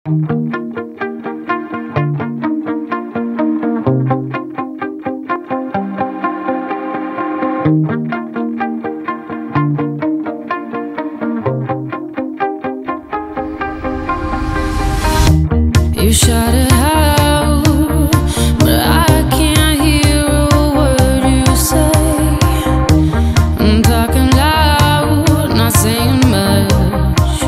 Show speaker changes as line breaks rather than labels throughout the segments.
You shout it out, but I can't hear a word you say. I'm talking loud, not saying much.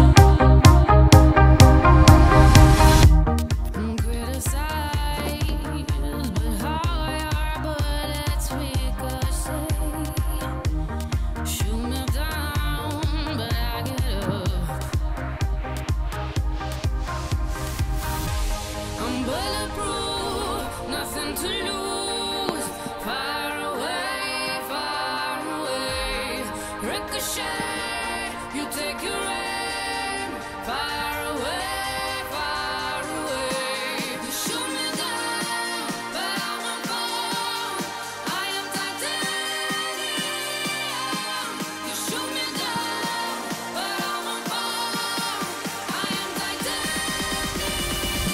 I'm criticized, but how your bullets ricochet. Shoot me down, but I get up. I'm bulletproof, nothing to lose. Far away, ricochet. You take your aim. Far away. You shoot me down, but I won't fall. I am titanium. You shoot me down, but I won't fall. I am titanium.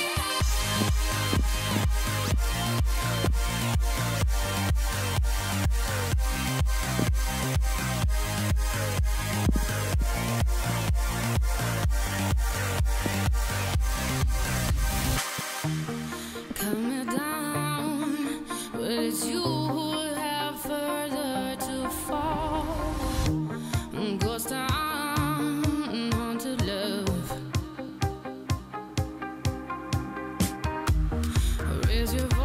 Cut me down, but it's you who have further to fall. Ghost town, haunted love. Raise your